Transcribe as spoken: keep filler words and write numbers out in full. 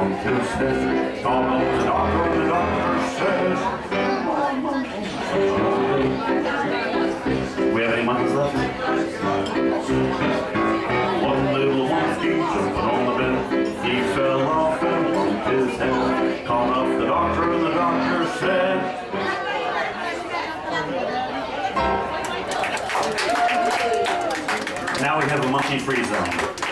bumped his head. Called up the doctor, and the doctor says, we have any monkeys left? One little monkey jumping on the bed. He fell off and bumped his head. Called up the doctor, and the doctor said, now we have a monkey-free zone.